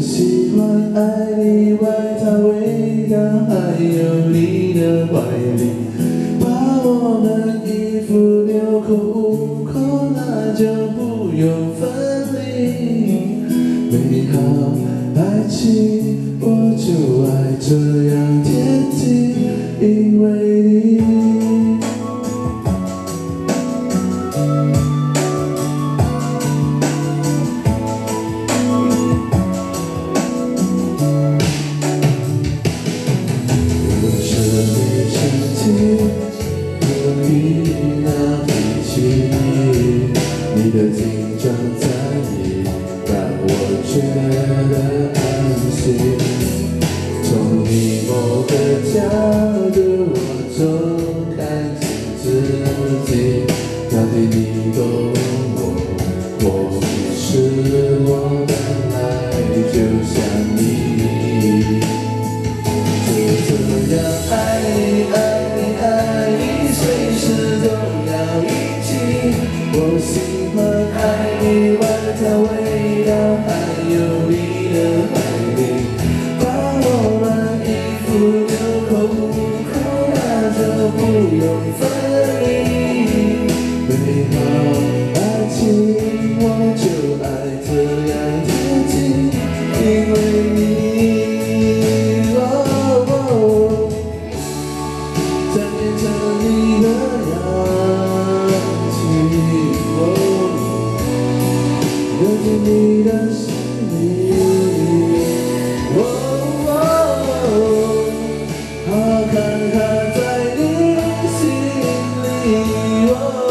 喜欢爱你外套味道，还有你的怀里。把我们衣服留口无口，那就不用分离。美好爱情，我就爱这样贴近，因为你。 你的紧张在意，让我觉得安心。从你某个角度，我总看清自己。到底你懂我，我不是我本来就像你。就这样爱你，爱你，爱你，随时都要一起。我喜欢爱你外套味道，还有你的怀里。把我们衣服留口无口，那就不用分离。美好爱情，我就爱这样贴近，因为你。在变成你的氧气。 流进你的心里，好看看在你心里，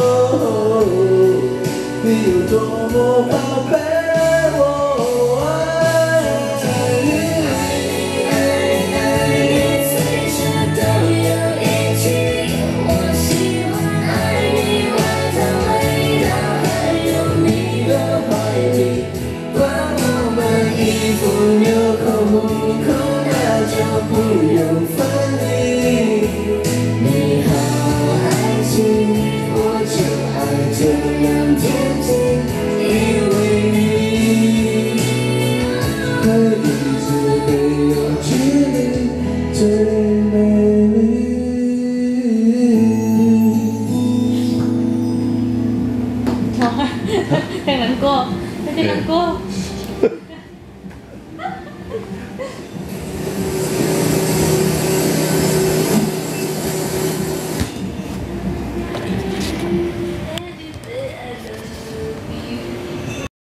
你有多么宝贝我。爱你， 爱你，随时都有一起。我喜欢爱你外套味道，还有你的怀里。 把我们衣服留口无口，那就不用分离。 美好爱情，我就爱这样贴近，因为你会一直没有距离，最美丽。 太难过，太难过。